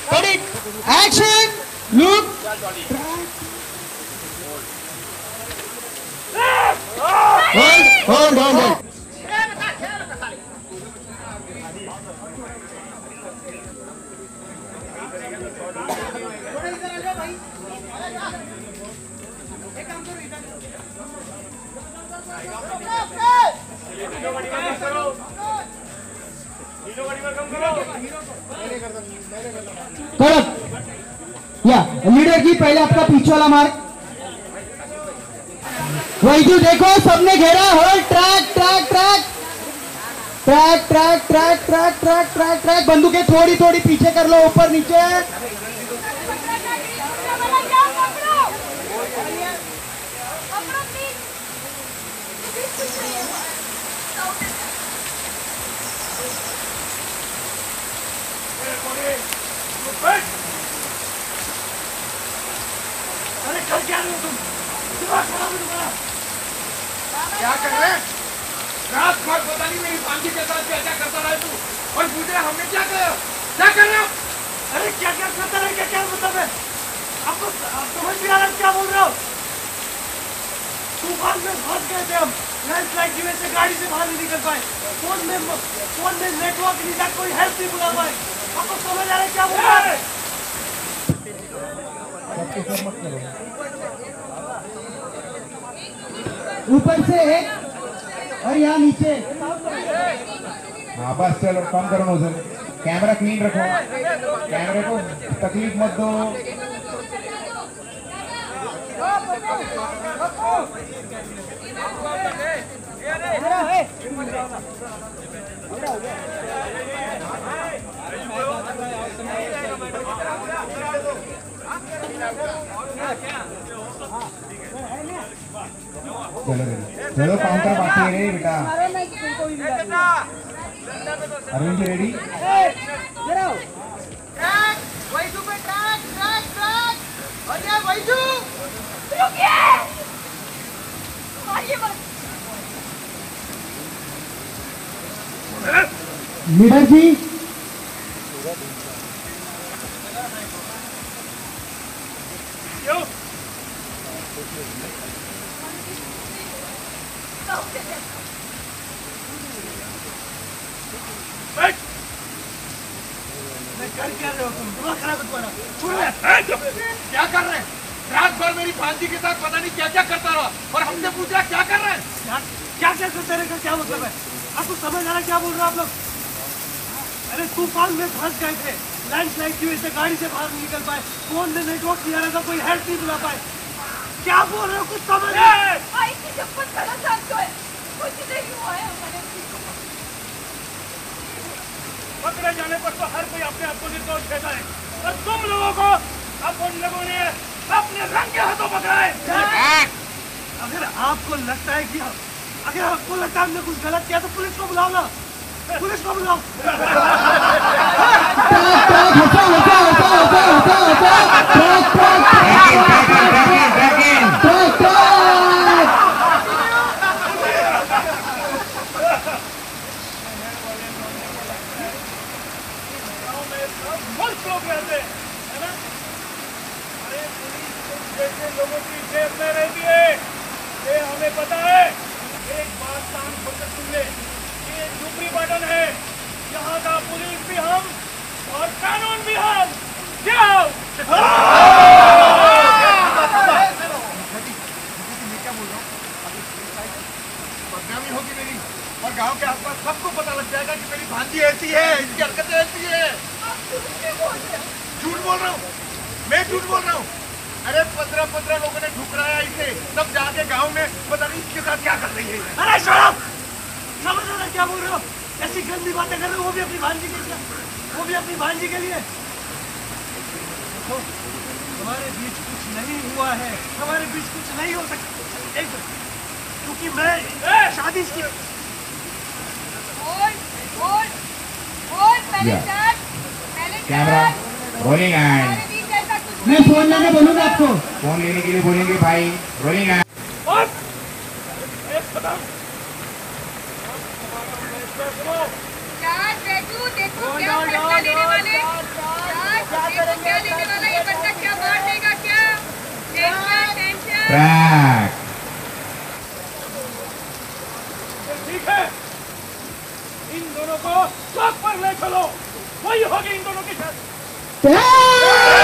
Ready? Action! Look! Hold. या leader की पहले आपका पीछे वाला मार्क वैजू देखो सबने घेरा होल्ड ट्रैक बंदूकें थोड़ी पीछे कर लो ऊपर नीचे अरे कर क्या रहे हो तुम? दिमाग खराब है तुम्हारा? क्या कर रहे हैं? रात भर पता नहीं मेरी भांजी के साथ क्या करता रहा तू और पूछ रहे हमने क्या कर रहे हो? अरे क्या करता रहे क्या मतलब है? आपको समझ नहीं आ रहा क्या बोल रहे हो? तूफान में फंस गए थे हम लैंडस्लाइड की वजह से गाड़ी से बाहर नहीं निकल पाए फोन में नेटवर्क नहीं था कोई हेल्प नहीं बुला पाए आपको समझ आ रहा है क्या बोल रहा है? ऊपर से एक और यहाँ नीचे हाँ बस चलो कम करो नोजल कैमरा क्लीन रखो कैमरे को तकलीफ मत दो चलो काउंटर बाकी है बेटा अरविंद रेडी लीडर जी क्या कर रहे हैं? रात भर मेरी भांजी के साथ पता नहीं क्या करता रहा और हमसे पूछ रहा क्या कर रहे हैं? क्या करते रहे क्या मतलब है? आपको समझ आ रहा क्या बोल रहे हो आप लोग? अरे तूफान में फंस गए थे लैंडस्लाइड की वजह से गाड़ी से बाहर नहीं निकल पाए फोन में नेटवर्क नहीं आ रहा था कोई हेल्प नहीं बुला पाए क्या बोल रहे हो कुछ समझ पकड़े जाने पर तो हर कोई अपने आप को निर्दोष कहता है और तुम लोगों को अब उन लोगों ने अपने रंग के हाथों पकड़ा है। अगर आपको लगता है कि अगर आपको लगता है हमने कुछ गलत किया तो पुलिस को बुलाओ ना पुलिस को बुलाओ लोगों की जेब में रहती है ये हमें पता है। एक बात कान खोलकर सुन ले ये झुपड़ी बटन है यहाँ का पुलिस भी हम और कानून भी हम जाओ बदनामी होगी मेरी और गांव के आसपास सबको पता लग जाएगा कि मेरी भांजी ऐसी है इसकी हरकतें ऐसी है। झूठ बोल रहा हूँ मैं झूठ बोल रहा हूँ। अरे 15 लोगों ने ठुकराया इसे तब जाके गांव में पता नहीं इसके साथ क्या कर रही है। अरे शराब समझ रहे क्या बोल रहे हो? ऐसी गंदी बातें कर रहे हो वो भी अपनी भांजी के लिए देखो हमारे बीच कुछ नहीं हुआ है हमारे बीच कुछ नहीं हो सकता क्योंकि मैं शादी की कैमरा रोलिंग एंड मैं फोन लेने बोलूंगा आपको फोन लेने के लिए बोलेंगे भाई रोलिंग एंड देखो क्या फैसला लेने वाले ट्रैक। ठीक है, इन दोनों को चौक पर ले चलो, वही होगी इन दोनों की शर्त।